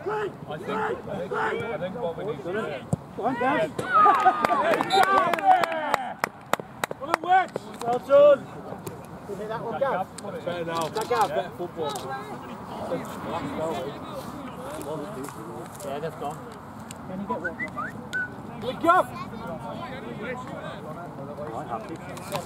think what we need to do. Go on, Gav. Well done. You hear that one, Gav? Better now. That Gav? Better football. Yeah, that's gone. Can you get one? Good Gav. I'm happy.